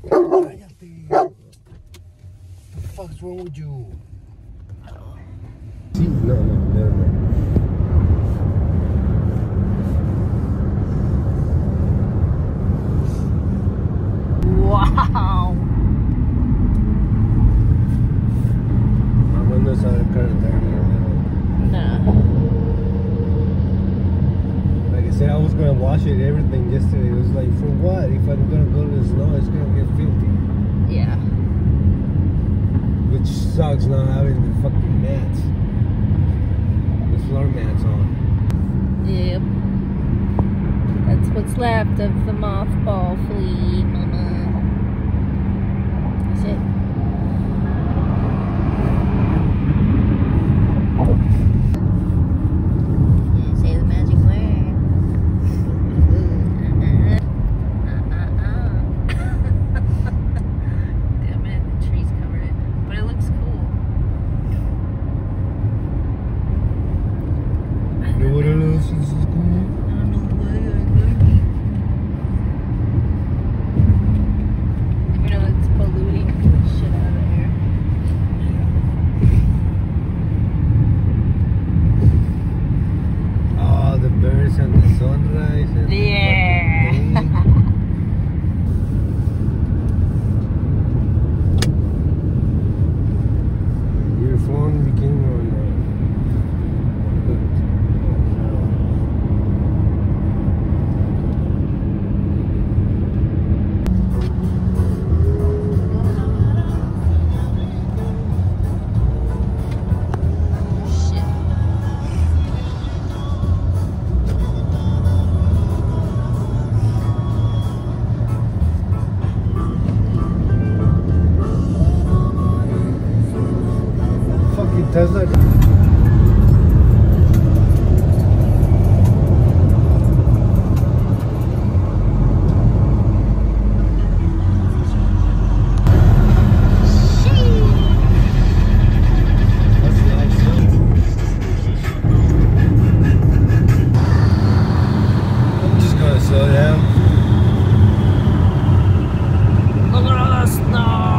Cállate. What the fuck's wrong with you? No, never mind. Wow. My windows are kind of dirty. No. Like I said, I was gonna wash it, everything yesterday. It was like, for what? If I'm gonna go to the snow, it's gonna get filthy. Yeah. Which sucks not having the fucking mats. The floor mats on. Yep. That's what's left of the mothball fleet, mama. That's it. Yeah, say the magic word. Damn it, the trees covered it. But it looks cool. You know what else is cool? I don't know why I like it. You know, it's polluting the shit out of the air. Oh, the birds and the sunrise. And Yeah. the fucking thing. Your phone became on. Shit. Fucking Tesla. That's nice. I'm just gonna slow down. Look at all the snow.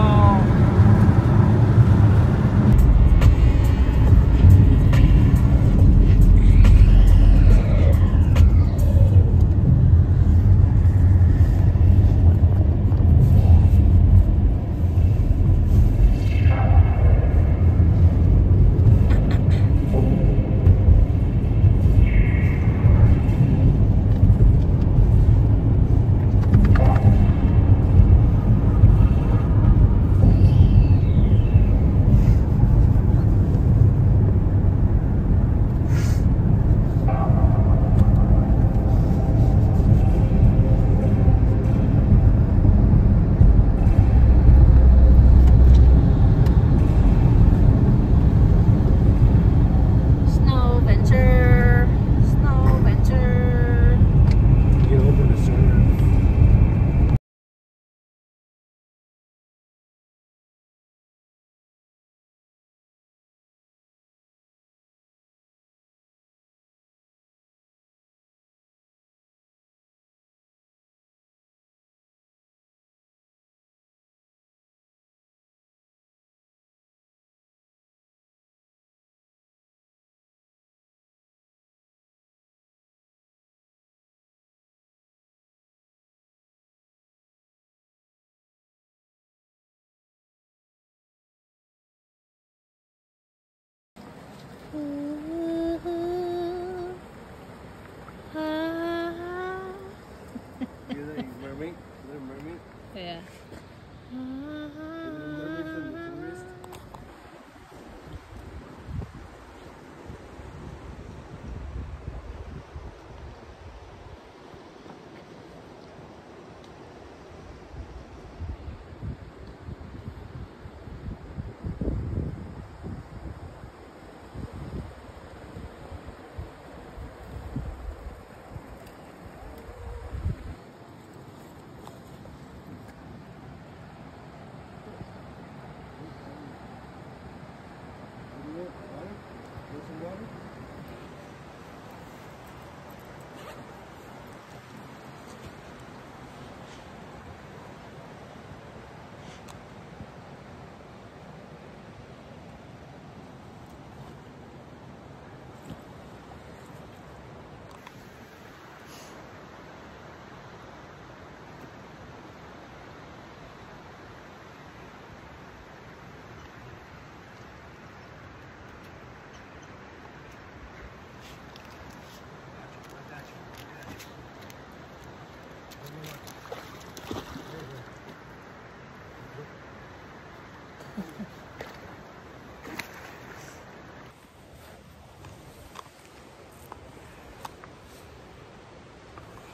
Snow venture. Snow venture. You can open the sunroof. You're the mermaid? Little mermaid? Yeah. The little mermaid from the forest?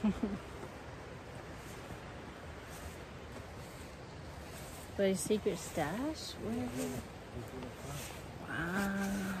But a secret stash? Where is it? Wow.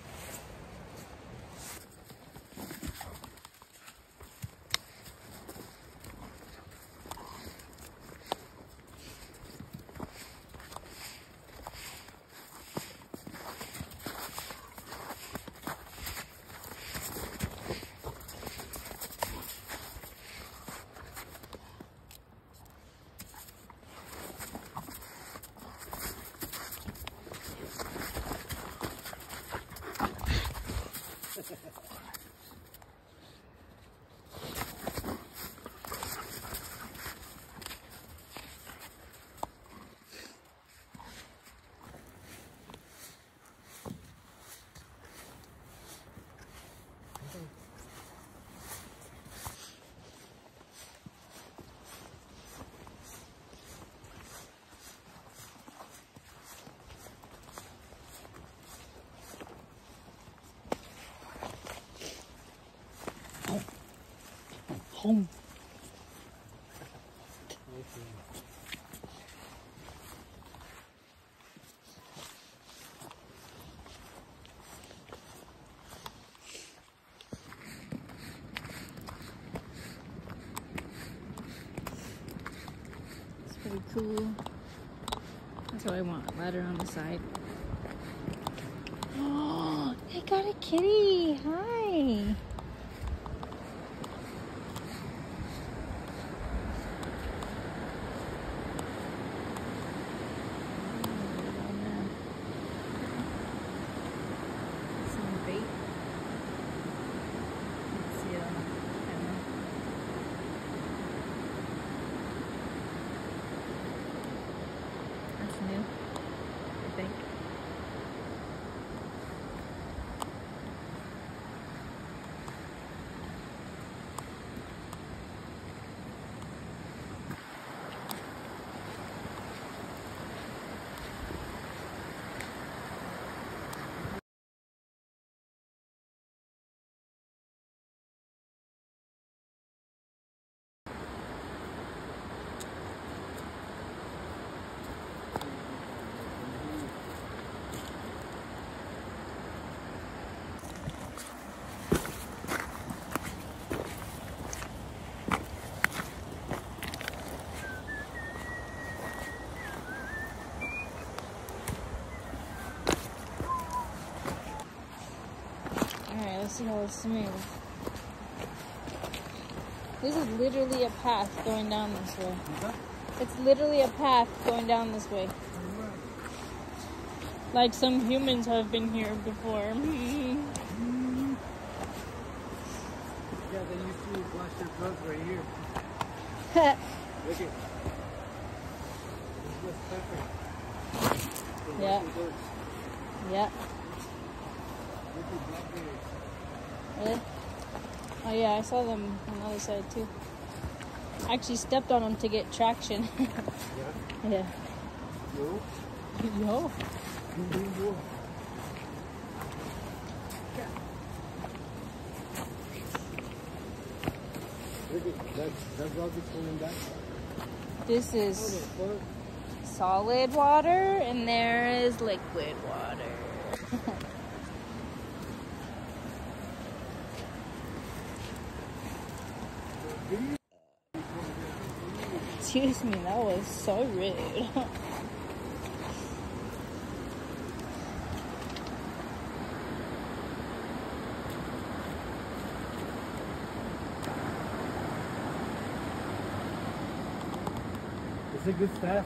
Home. It's pretty cool. That's what I want. Ladder on the side. Oh, I got a kitty. Hi. Alright, let's see how it smells. This is literally a path going down this way. It's literally a path going down this way. Like some humans have been here before. Yeah, they used to wash their clothes right here. Look at. This was perfect. Yeah. Yeah. Really? Oh yeah, I saw them on the other side too. I actually stepped on them to get traction. Yeah. Yeah. Yo. Yo. Yo. Look at that rock is coming back. This is solid water and there is liquid water. Excuse me, that was so rude. It's a good staff.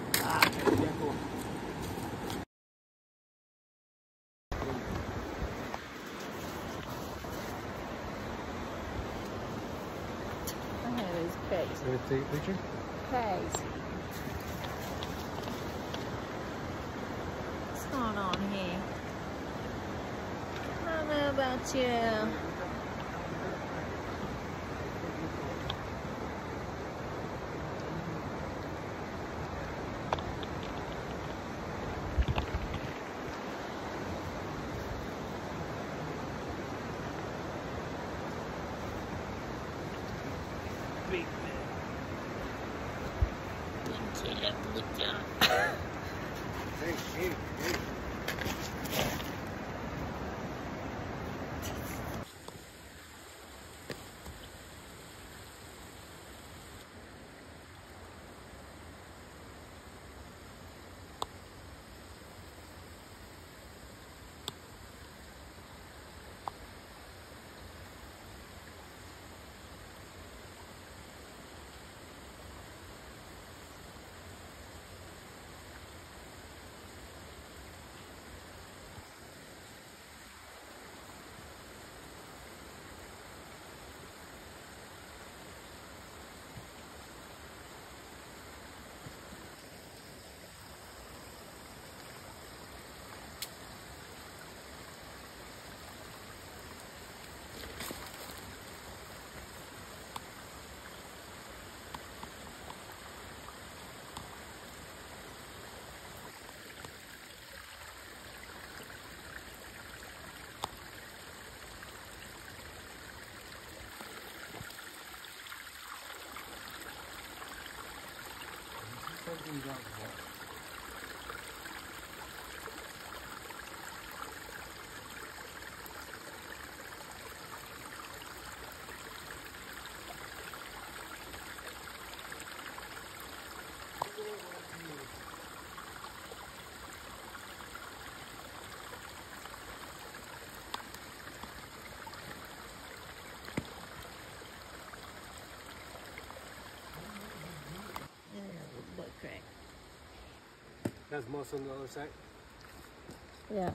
That is crazy. Want to take a picture? Crazy. What's going on here? I don't know about you. Hey, hey, hey. Something down there. Butt crack. That's muscle on the other side. Yeah.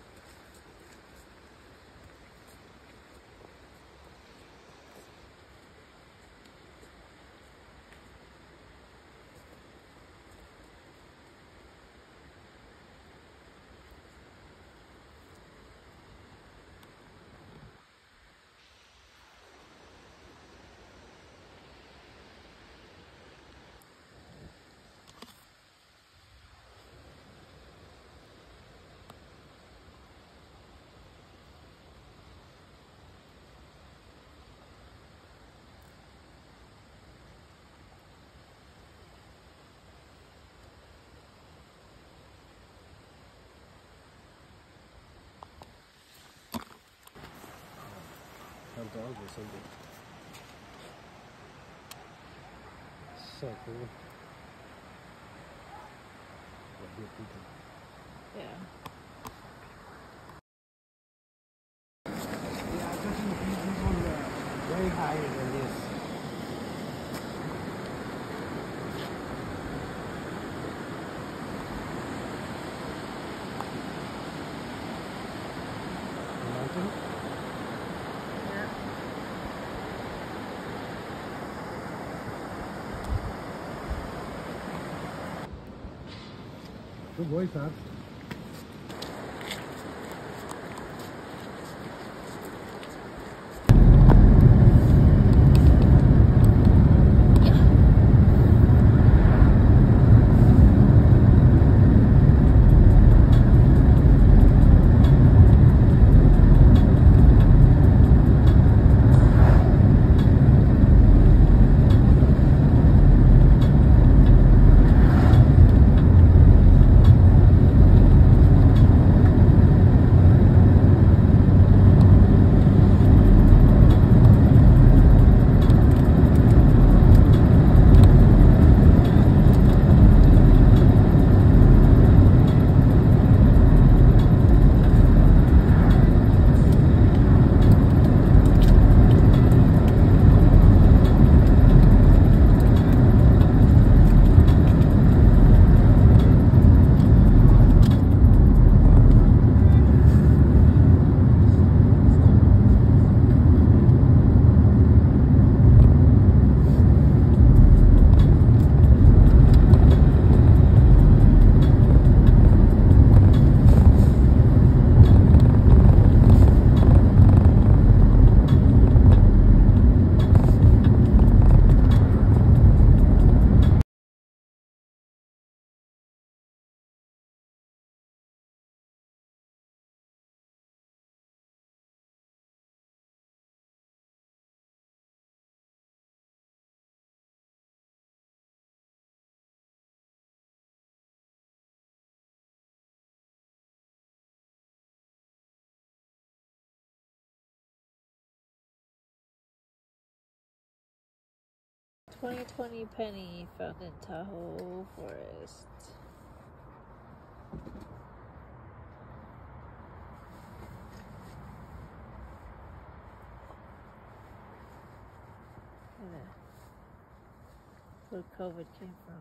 Some dog or something. So cool. Yeah. Yeah, especially if these ones are way higher than this. Mountain? Good boy, Fab. 2020 penny found in Tahoe Forest. Where COVID came from.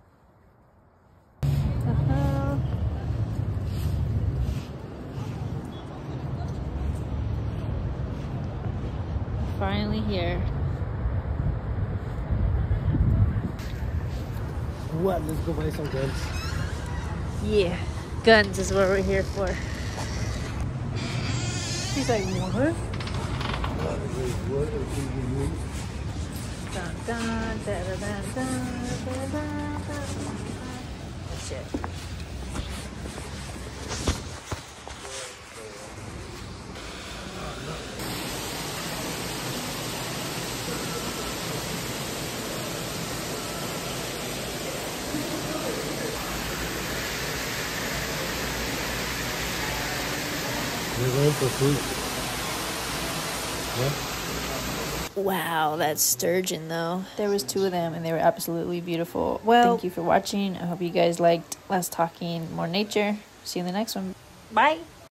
Finally here. What? Let's go buy some guns. Yeah, guns is what we're here for. He's like, what? Dun, dun, da, da, da, da, da, da, da. Shit. We're going for food. What? Wow, that's sturgeon though. There was 2 of them and they were absolutely beautiful. Well, thank you for watching. I hope you guys liked less talking, more nature. See you in the next one. Bye.